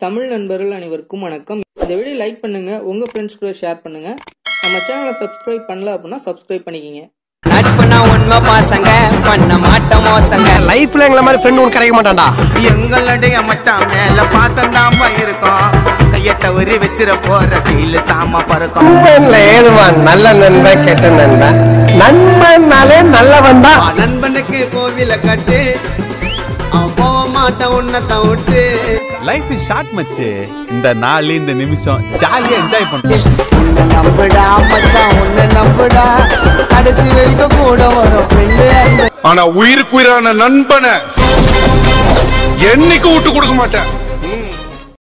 தமிழ் நண்பர்கள் அனைவருக்கும் வணக்கம். இந்த வீடியோ லைக் பண்ணுங்க, உங்க ஃப்ரெண்ட்ஸ் கூட ஷேர் பண்ணுங்க. நம்ம சேனலை சப்ஸ்கிரைப் பண்ணல அப்படின்னா சப்ஸ்கிரைப் பண்ணிக்கிங்க. நட்புனா உண்மை பாசங்க, பண்ண மாட்டோம் மோசங்க. லைஃப்ல எங்கள மாதிரி ஃப்ரெண்ட் ஒன்று கிடைக்க மாட்டான்டா. எங்களுடைய மச்சான் மேல பாசம் தாமா இருக்கும். கையை தவறி வச்சிட போற கீழ சாமா பறக்கும். ஏதுவா நல்ல நண்பன் கெட்ட நண்பன், நண்பன்னாலே நல்லவன் தான். நண்பனுக்கு கோவில கட்டு போக மாட்ட உன்னை தவிட்டு. லைஃப் இஸ் ஷார்ட் மச்சு. இந்த நாள் இந்த நிமிஷம் ஜாலியா என்ஜாய் பண்ணு. உன்னை நம்புடா மச்சான், உன்னை நம்புடா, கடைசி வரைக்கும் கூட வரும் ஃப்ரெண்டு. ஆனா உயிருக்குயிரான நண்பனை என்னைக்கு விட்டு கொடுக்க மாட்டேன்.